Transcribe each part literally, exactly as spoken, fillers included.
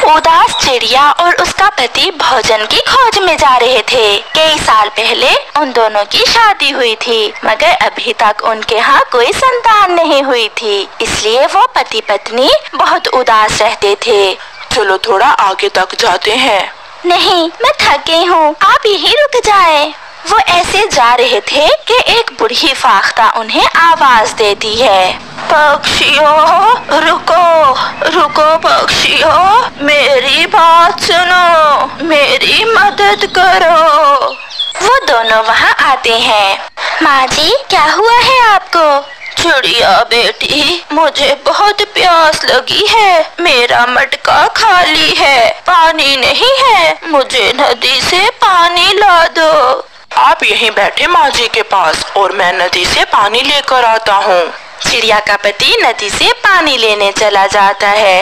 उदास चिड़िया और उसका पति भोजन की खोज में जा रहे थे। कई साल पहले उन दोनों की शादी हुई थी, मगर अभी तक उनके यहाँ कोई संतान नहीं हुई थी, इसलिए वो पति पत्नी बहुत उदास रहते थे। चलो थोड़ा आगे तक जाते हैं। नहीं, मैं थक गई हूँ, आप यहीं रुक जाएं। वो ऐसे जा रहे थे कि एक बूढ़ी फाख्ता उन्हें आवाज देती है, पक्षियों रुको, रुको पक्षियों, मेरी बात सुनो, मेरी मदद करो। वो दोनों वहाँ आते हैं। माँ जी, क्या हुआ है आपको? चिड़िया बेटी, मुझे बहुत प्यास लगी है, मेरा मटका खाली है, पानी नहीं है, मुझे नदी से पानी ला दो। आप यहीं बैठे माँ जी के पास और मैं नदी से पानी लेकर आता हूँ। चिड़िया का पति नदी से पानी लेने चला जाता है।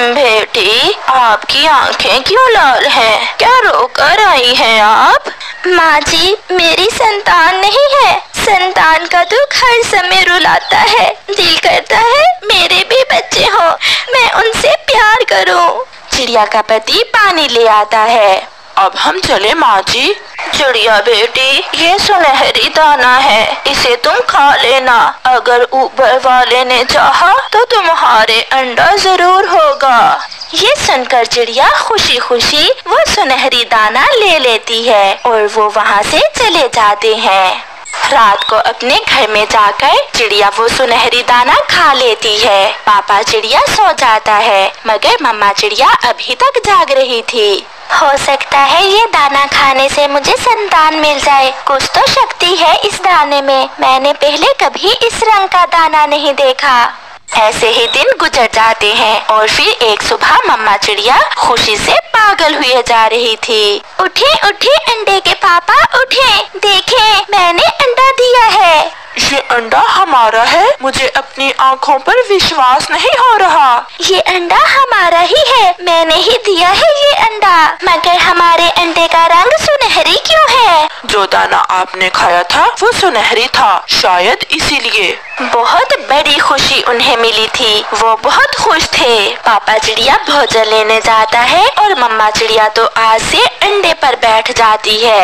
बेटी, आपकी आंखें क्यों लाल हैं? क्या रोकर आई हैं आप? माँ जी, मेरी संतान नहीं है, संतान का दुख हर समय रुलाता है, दिल करता है मेरे भी बच्चे हों, मैं उनसे प्यार करूं। चिड़िया का पति पानी ले आता है। अब हम चले माँ जी। चिड़िया बेटी, ये सुनहरी दाना है, इसे तुम खा लेना, अगर ऊपर वाले ने चाहा तो तुम्हारे अंडा जरूर होगा। ये सुनकर चिड़िया खुशी खुशी वो सुनहरी दाना ले लेती है और वो वहाँ से चले जाते हैं। रात को अपने घर में जाकर चिड़िया वो सुनहरी दाना खा लेती है। पापा चिड़िया सो जाता है, मगर मम्मा चिड़िया अभी तक जाग रही थी। हो सकता है ये दाना खाने से मुझे संतान मिल जाए, कुछ तो शक्ति है इस दाने में, मैंने पहले कभी इस रंग का दाना नहीं देखा। ऐसे ही दिन गुजर जाते हैं और फिर एक सुबह मम्मा चिड़िया खुशी से पागल हुए जा रही थी। उठे उठे अंडे के पापा, उठे, देखें मैंने अंडा दिया है। ये अंडा हमारा है, मुझे अपनी आँखों पर विश्वास नहीं हो रहा। ये अंडा हमारा ही है, मैंने ही दिया है ये अंडा, मगर हमारे अंडे का रंग सुनहरी क्यों है? जो दाना आपने खाया था वो सुनहरी था, शायद इसीलिए। बहुत बड़ी खुशी उन्हें मिली थी, वो बहुत खुश थे। पापा चिड़िया भोजन लेने जाता है और मम्मा चिड़िया तो आज से अंडे पर बैठ जाती है।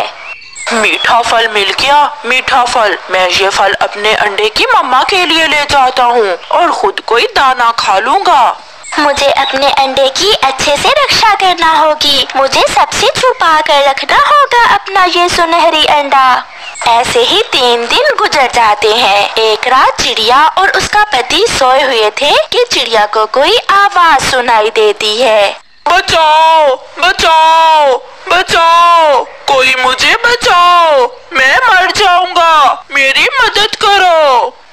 मीठा फल मिल गया, मीठा फल, मैं ये फल अपने अंडे की मम्मा के लिए ले जाता हूँ और खुद कोई दाना खा लूँगा। मुझे अपने अंडे की अच्छे से रक्षा करना होगी, मुझे सबसे छुपा कर रखना होगा अपना ये सुनहरी अंडा। ऐसे ही तीन दिन गुजर जाते हैं। एक रात चिड़िया और उसका पति सोए हुए थे कि चिड़िया को कोई आवाज सुनाई देती है, बचाओ, बचाओ, बचाओ, कोई मुझे बचाओ, मैं मर जाऊंगा, मेरी मदद करो।